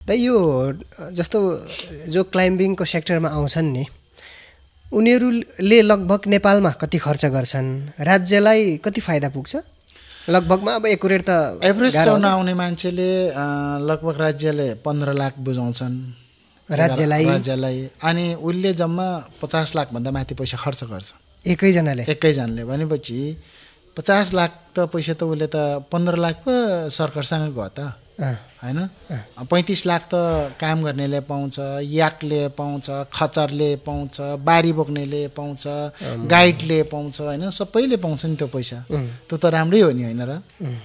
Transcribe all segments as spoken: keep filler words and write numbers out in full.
त यो जस्तो जो क्लाइम्बिङको सेक्टरमा आउँछन् नि उनीहरूले लगभग नेपालमा कति खर्च गर्छन् राज्यलाई कति फाइदा पुग्छ लगभगमा अब एकुरेट त एभरेज चढ्न आउने मान्छेले लगभग राज्यले पन्ध्र लाख बुझाउँछन् राज्यलाई राज्यलाई अनि उसले जम्मा पचास लाख भन्दा माथि पैसा खर्च गर्छ एकैजनाले एकैजनाले भनेपछि पचास लाख त पैसा त उसले त पन्ध्र लाख पो सरकारसँग गयो त हैन पैँतिस लाख त काम गर्नेले पाउँछ याकले पाउँछ खचरले पाउँछ बारी बोक्नेले पाउँछ गाइडले पाउँछ हैन सबैले पाउँछ नि त्यो पैसा त्यो त राम्रै हो नि हैन र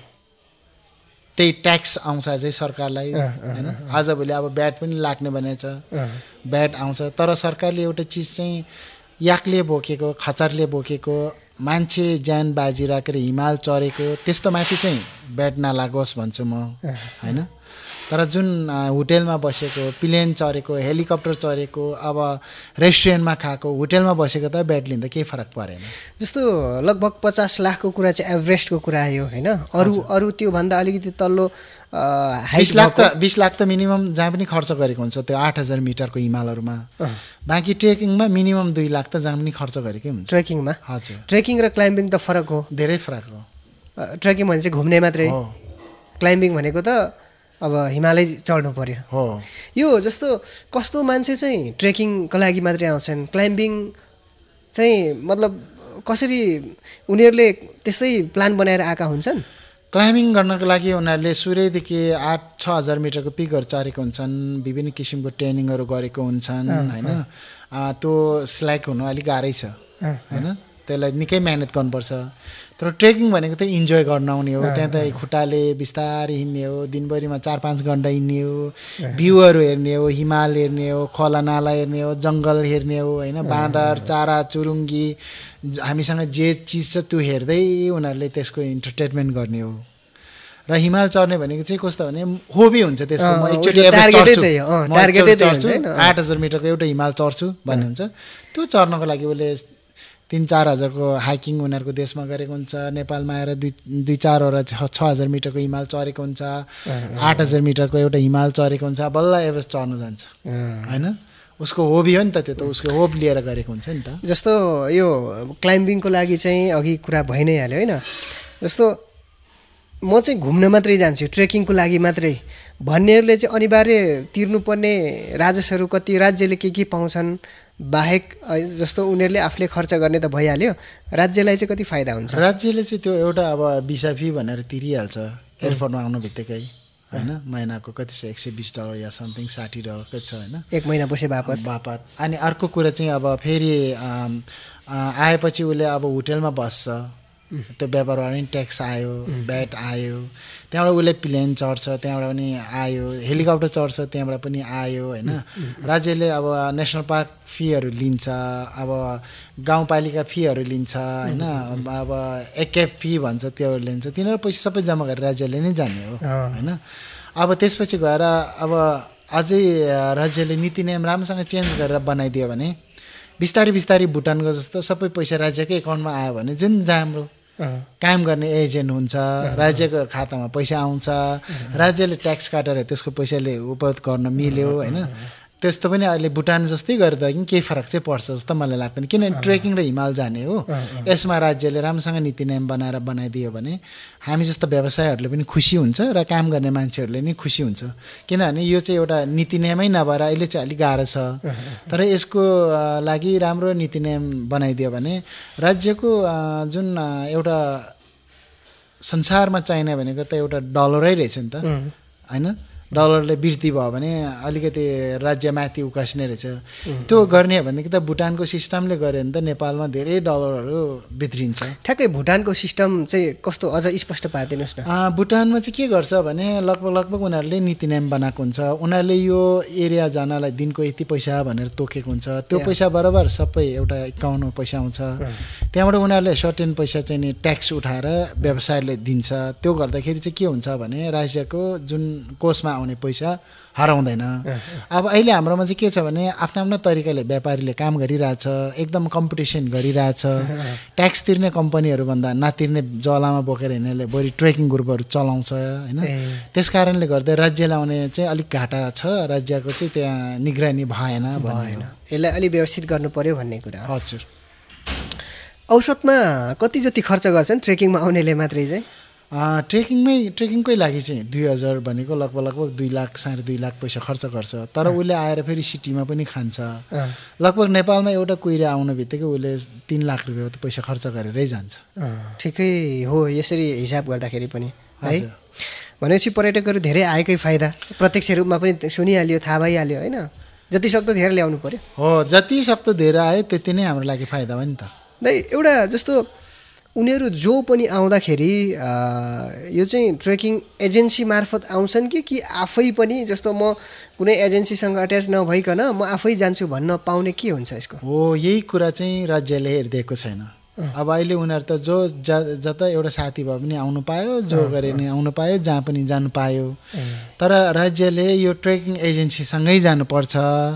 त्यही ट्याक्स आउँछ चाहिँ सरकारलाई हैन आजभोलि अब ब्याट पनि लाग्ने भनेछ ब्याट आउँछ तर सरकारले एउटा चिज चाहिँ याकले बोकेको खचरले बोकेको मान्छे ज्यान बाजी राखेर हिमाल चढेको त्यस्तो माथि चाहिँ ब्याट नलागोस् भन्छु म हैन तर जुन होटेलमा बसेको प्लेन चढेको हेलिकप्टर चढेको अब रेस्टुरेन्टमा खाएको होटेलमा बसेको त ब्याट लिँदा केही फरक परेन जस्तो लगभग पचास लाखको कुरा चाहिँ एभरेस्टको कुरा आयो हैन अरू अरू त्योभन्दा अलिकति तल्लो बीस लाख त बीस लाख त मिनिमम जहाँ पनि खर्च गरेको हुन्छ त्यो आठ हजार मिटरको हिमालहरूमा बाँकी ट्रेकिङमा मिनिमम दुई लाख त जहाँ पनि खर्च गरेकै हुन्छ ट्रेकिङमा हजुर ट्रेकिङ र क्लाइम्बिङ त फरक हो धेरै फरक हो ट्रेकिङ भने चाहिँ घुम्ने मात्रै हो क्लाइम्बिङ भनेको त अब हिमालय चढ्नु पर्यो हो यो जस्तो कस्तो मान्छे चाहिँ ट्रेकिङको लागि मात्रै आउँछन् क्लाइम्बिङ चाहिँ मतलब कसरी उनीहरूले त्यसै प्लान बनाएर आएका हुन्छन् क्लाइम्बिङ गर्नको लागि उनीहरूले सूर्यदेखि आठ छ हजार मिटरको पिकहरू चढेको हुन्छन् विभिन्न किसिमको ट्रेनिङहरू गरेको हुन्छन् होइन त्यो स्ल्याक हुनु अलिक गाह्रै छ होइन त्यसलाई निकै मेहनत गर्नुपर्छ तर ट्रेकिङ भनेको त इन्जोय गर्न आउने हो त्यहाँ त खुट्टाले बिस्तारै हिँड्ने हो दिनभरिमा चार पाँच घन्टा हिँड्ने हो भ्यूहरू हेर्ने हो हिमाल हेर्ने हो खोला नाला हेर्ने हो जङ्गल हेर्ने हो होइन बाँदर चारा चुरुङ्गी हामीसँग जे चिज छ त्यो हेर्दै उनीहरूले त्यसको इन्टरटेनमेन्ट गर्ने हो र हिमाल चढ्ने भनेको चाहिँ कस्तो भने होबी हुन्छ त्यसको म एकचोटि आठ हजार मिटरको एउटा हिमाल चढ्छु भन्ने हुन्छ त्यो चढ्नको लागि उसले तीन चार हजारको हाइकिङ उनीहरूको देशमा गरेको हुन्छ नेपालमा आएर दुई दुई चारवटा छ छ हजार मिटरको हिमाल चढेको हुन्छ आठ हजार मिटरको एउटा हिमाल चढेको हुन्छ बल्ल एभरेस्ट चढ्न जान्छ होइन उसको होबी हो नि त त्यो त उसको होब लिएर गरेको हुन्छ नि त जस्तो यो क्लाइम्बिङको लागि चाहिँ अघि कुरा भइ नै हाल्यो होइन जस्तो म चाहिँ घुम्न मात्रै जान्छु ट्रेकिङको लागि मात्रै भन्नेहरूले चाहिँ अनिवार्य तिर्नुपर्ने राजस्वहरू कति राज्यले के के पाउँछन् बाहेक जस्तो उनीहरूले आफूले खर्च गर्ने त भइहाल्यो राज्यलाई चाहिँ कति फाइदा हुन्छ राज्यले चाहिँ त्यो एउटा अब भिसा फी भनेर तिरिहाल्छ एयरपोर्टमा आउनु बित्तिकै होइन महिनाको कति छ एक सय बिस डलर या समथिङ साठी डलर कति छ होइन एक महिना बसे बापत बापत अनि अर्को कुरा चाहिँ अब फेरि आएपछि उसले अब होटेलमा बस्छ त्यो व्यापारमा पनि ट्याक्स आयो ब्याट आयो त्यहाँबाट उसले प्लेन चढ्छ त्यहाँबाट पनि आयो हेलिकप्टर चढ्छ त्यहाँबाट पनि आयो होइन राज्यले अब नेसनल पार्क फीहरू लिन्छ अब गाउँपालिका फीहरू लिन्छ होइन अब एकेफ फी भन्छ त्यो लिन्छ तिनीहरू पैसा सबै जम्मा गरेर राज्यले नै जाने हो होइन अब त्यसपछि गएर अब अझै राज्यले नीति नियम राम्रोसँग चेन्ज गरेर बनाइदियो भने बिस्तारै बिस्तारै भुटानको जस्तो सबै पैसा राज्यकै एकाउन्टमा आयो भने जुन राम्रो काम गर्ने एजेन्ट हुन्छ राज्यको खातामा पैसा आउँछ राज्यले ट्याक्स काटेर त्यसको पैसाले उपयोग गर्न मिल्यो होइन त्यस्तो पनि अहिले भुटान जस्तै गर्दा कि केही फरक चाहिँ पर्छ जस्तो मलाई लाग्दैन किनभने ट्रेकिङ र हिमाल जाने हो यसमा राज्यले राम्रोसँग नीति नियम बनाएर बनाइदियो भने हामी जस्तो व्यवसायहरूले पनि खुसी हुन्छ र काम गर्ने मान्छेहरूले पनि खुसी हुन्छ किनभने यो चाहिँ एउटा नीति नियमै नभएर अहिले चाहिँ अलिक गाह्रो छ तर यसको लागि राम्रो नीति नियम बनाइदियो भने राज्यको जुन एउटा संसारमा चाहिने भनेको त एउटा डलरै रहेछ नि त होइन डलरले वृद्धि भयो भने अलिकति राज्य माथि उकास्ने रहेछ त्यो गर्ने हो भनेदेखि त भुटानको सिस्टमले गर्यो भने त नेपालमा धेरै डलरहरू भित्रिन्छ ठ्याक्कै भुटानको सिस्टम चाहिँ कस्तो अझ स्पष्ट पारिदिनुहोस् न भुटानमा चाहिँ के गर्छ भने लगभग लगभग उनीहरूले नीति नियम बनाएको हुन्छ उनीहरूले यो एरिया जानलाई दिनको यति पैसा भनेर तोकेको हुन्छ त्यो पैसा बराबर सबै एउटा एकाउन्टमा पैसा आउँछ त्यहाँबाट उनीहरूले सर्टेन पैसा चाहिँ नि ट्याक्स उठाएर व्यवसायले दिन्छ त्यो गर्दाखेरि चाहिँ के हुन्छ भने राज्यको जुन कोषमा आउने पैसा हराउँदैन। अब अहिले हाम्रोमा चाहिँ के छ भने आफ्नो आफ्नो तरिकाले व्यापारीले काम गरिरहेछ, एकदम कम्पिटिसन गरिरहेछ। ट्याक्स तिर्ने कम्पनीहरूभन्दा नतिर्ने जलामा बोकेर हिँड्नेले बढी ट्रेकिङ ग्रुपहरू चलाउँछ होइन। त्यस कारणले गर्दा राज्यलाई आउने चाहिँ अलिक घाटा छ, राज्यको चाहिँ त्यहाँ निगरानी भएन भएन यसलाई अलि व्यवस्थित गर्नु पर्यो भन्ने कुरा। हजुर। औसतमा कति जति खर्च गर्छन् ट्रेकिङमा आउनेले मात्रै चाहिँ? ट्रेकिङमै ट्रेकिङकै लागि चाहिँ दुई हजार भनेको लगभग लगभग दुई लाख साढे दुई लाख पैसा खर्च गर्छ। तर उसले आएर फेरि सिटीमा पनि खान्छ। लगभग नेपालमा एउटा कुहिरा आउनु बित्तिकै उसले तिन लाख रुपियाँ पैसा खर्च गरेरै जान्छ। ठिकै हो यसरी हिसाब गर्दाखेरि पनि है। भनेपछि पर्यटकहरू धेरै आएकै फाइदा प्रत्यक्ष रूपमा पनि सुनिहाल्यो, थाहा भइहाल्यो होइन। जति सक्दो धेरै ल्याउनु पर्यो। हो, जति सक्दो धेरै आयो त्यति नै हाम्रो लागि फाइदा हो नि त। दाइ एउटा जस्तो उनीहरू जो पनि आउँदाखेरि यो चाहिँ ट्रेकिङ एजेन्सी मार्फत आउँछन् कि कि आफै पनि जस्तो म कुनै एजेन्सीसँग अट्याच नभइकन म आफै जान्छु भन्न पाउने के हुन्छ यसको? हो, यही कुरा चाहिँ राज्यले हेरिदिएको छैन। अब अहिले उनीहरू त जो जता एउटा साथी भए पनि आउनु पायो, जो गरे नि आउनु पायो, जहाँ पनि जानु पायो। तर राज्यले यो ट्रेकिङ एजेन्सीसँगै जानुपर्छ।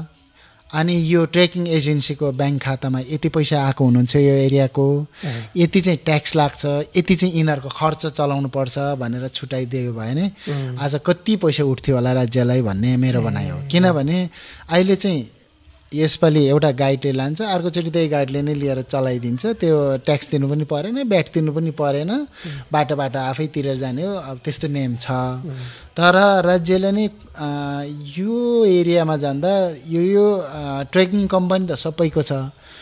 अनि यो ट्रेकिङ एजेन्सीको ब्याङ्क खातामा यति पैसा आएको हुनुहुन्छ यो एरियाको, यति चाहिँ ट्याक्स लाग्छ, यति चाहिँ यिनीहरूको खर्च चलाउनु पर्छ भनेर छुट्याइदियो भने आज कति पैसा उठ्थ्यो होला राज्यलाई भन्ने मेरो भनाइ हो। किनभने अहिले चाहिँ यसपालि एउटा गाइडले लान्छ, अर्कोचोटि त्यही गाइडले नै लिएर चलाइदिन्छ। त्यो ट्याक्स दिनु पनि परेन, भ्याट तिर्नु पनि परेन, बाटो बाटो आफै तिरेर जाने हो। अब त्यस्तो नियम छ। तर राज्यले नै यो एरियामा जाँदा यो यो ट्रेकिङ कम्पनी त सबैको छ,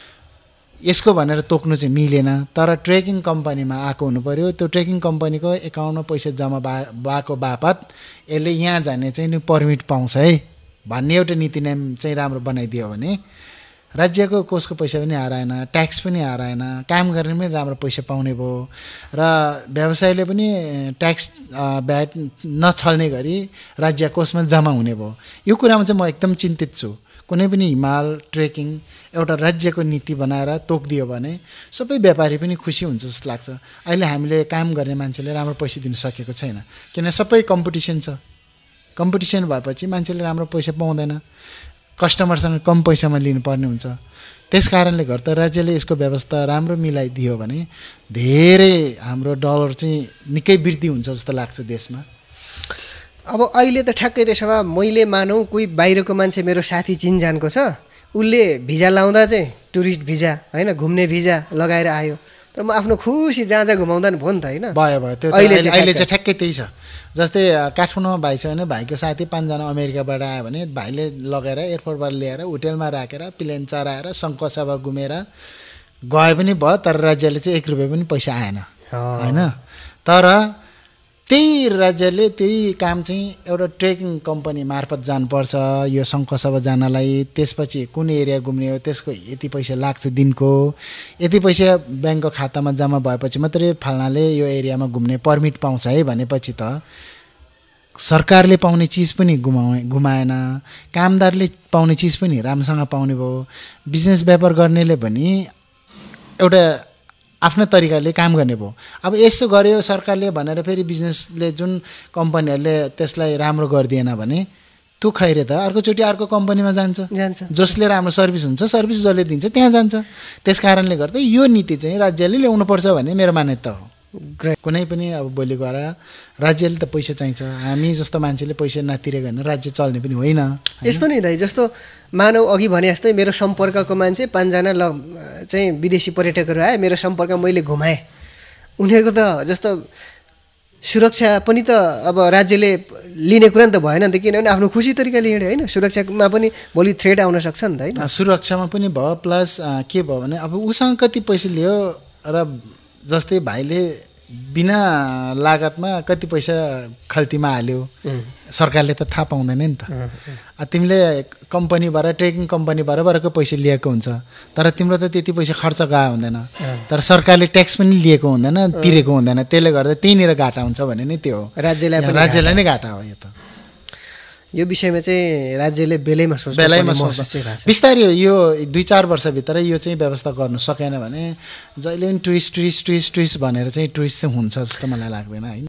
यसको भनेर तोक्नु चाहिँ मिलेन। तर ट्रेकिङ कम्पनीमा आएको हुनु पऱ्यो, त्यो ट्रेकिङ कम्पनीको एकाउन्टमा पैसा जम्मा भा भएको बापत यसले यहाँ जाने चाहिँ नि पर्मिट पाउँछ है भन्ने एउटा नीति नियम चाहिँ राम्रो बनाइदियो भने राज्यको कोषको पैसा पनि हराएन, ट्याक्स पनि हराएन, काम गर्ने पनि राम्रो पैसा पाउने भयो र व्यवसायले पनि ट्याक्स भ्याट नछल्ने गरी राज्य कोषमा जम्मा हुने भयो। यो कुरामा चाहिँ म एकदम चिन्तित छु। कुनै पनि हिमाल ट्रेकिङ एउटा राज्यको नीति बनाएर तोकिदियो भने सबै व्यापारी पनि खुसी हुन्छ जस्तो लाग्छ। अहिले हामीले काम गर्ने मान्छेले राम्रो पैसा दिन सकेको छैन, किन सबै कम्पिटिसन छ। कम्पिटिसन भएपछि मान्छेले राम्रो पैसा पाउँदैन, कस्टमरसँग कम पैसामा लिनुपर्ने हुन्छ। त्यस कारणले गर्दा राज्यले यसको व्यवस्था राम्रो मिलाइदियो भने धेरै हाम्रो डलर चाहिँ निकै वृद्धि हुन्छ जस्तो लाग्छ देशमा। अब अहिले त ठ्याक्कै त्यसो भए मैले मानौँ कोही बाहिरको मान्छे मेरो साथी चिनजानको छ, उसले भिजा लाउँदा चाहिँ टुरिस्ट भिजा होइन घुम्ने भिजा लगाएर आयो, तर म आफ्नो खुसी जहाँ जहाँ घुमाउँदा नि भयो नि त होइन। भयो भयो त्यो अहिले अहिले चाहिँ ठ्याक्कै त्यही छ। जस्तै काठमाडौँमा भाइ छ भने भाइको साथी पाँचजना अमेरिकाबाट आयो भने भाइले लगेर एयरपोर्टबाट लिएर होटेलमा राखेर प्लेन चराएर सङ्कसभा घुमेर गए पनि भयो, तर राज्यले चाहिँ एक रुपियाँ पनि पैसा आएन होइन। तर त्यही राज्यले त्यही काम चाहिँ एउटा ट्रेकिङ कम्पनी मार्फत जानुपर्छ यो सङ्कसभा जानलाई। त्यसपछि कुन एरिया घुम्ने हो त्यसको यति पैसा लाग्छ दिनको, यति पैसा ब्याङ्कको खातामा जम्मा भएपछि मात्रै फाल्नाले यो एरियामा घुम्ने पर्मिट पाउँछ है भनेपछि त सरकारले पाउने चिज पनि गुमाउने गुमाएन, कामदारले पाउने चिज पनि राम्रोसँग पाउने भयो, बिजनेस व्यापार गर्नेले पनि एउटा आफ्नो तरिकाले काम गर्ने भयो। अब यसो गर्यो सरकारले भनेर फेरि बिजनेसले जुन कम्पनीहरूले त्यसलाई राम्रो गरिदिएन भने त्यो खैरे त अर्कोचोटि अर्को कम्पनीमा जान्छ जान्छ जसले राम्रो सर्भिस हुन्छ, सर्भिस जसले दिन्छ त्यहाँ जान्छ। त्यस कारणले गर्दा यो नीति चाहिँ राज्यले ल्याउनुपर्छ भन्ने मेरो मान्यता हो। कुनै पनि अब भोलि गएर राज्यले त पैसा चाहिन्छ, हामी जस्तो मान्छेले पैसा नतिरेको भने राज्य चल्ने पनि होइन। यस्तो नै दाइ, जस्तो मानव अघि भने जस्तै मेरो सम्पर्कको मान्छे पाँचजना ल चाहिँ विदेशी पर्यटकहरू आए, मेरो सम्पर्क मैले घुमाएँ, उनीहरूको त जस्तो सुरक्षा पनि त अब राज्यले लिने कुरा नि त भएन नि त, किनभने आफ्नो खुसी तरिकाले हिँड्यो होइन। सुरक्षामा पनि भोलि थ्रेड आउन सक्छ नि त होइन। सुरक्षामा पनि भयो, प्लस के भयो भने अब उसँग कति पैसा लियो र जस्तै भाइले बिना लागतमा कति पैसा खल्तीमा हाल्यो सरकारले त थाहा पाउँदैन नि त। तिमीले कम्पनीबाट ट्रेकिङ कम्पनीबाट बरको पैसा लिएको हुन्छ, तर तिम्रो त त्यति पैसा खर्च गएको हुँदैन, तर सरकारले ट्याक्स पनि लिएको हुँदैन, तिरेको हुँदैन, त्यसले गर्दा त्यहीँनिर घाटा हुन्छ भने नै त्यो हो, राज्यलाई राज्यलाई नै घाटा हो। यो त यो विषयमा चाहिँ राज्यले बेलैमा सोच्छ बेलैमा सोच्छ बिस्तारै यो दुई चार वर्षभित्र यो चाहिँ व्यवस्था गर्नु सकेन भने जहिले पनि टुरिस्ट टुरिस्ट टुरिस्ट टुरिस्ट भनेर चाहिँ टुरिस्ट चाहिँ हुन्छ जस्तो मलाई लाग्दैन होइन।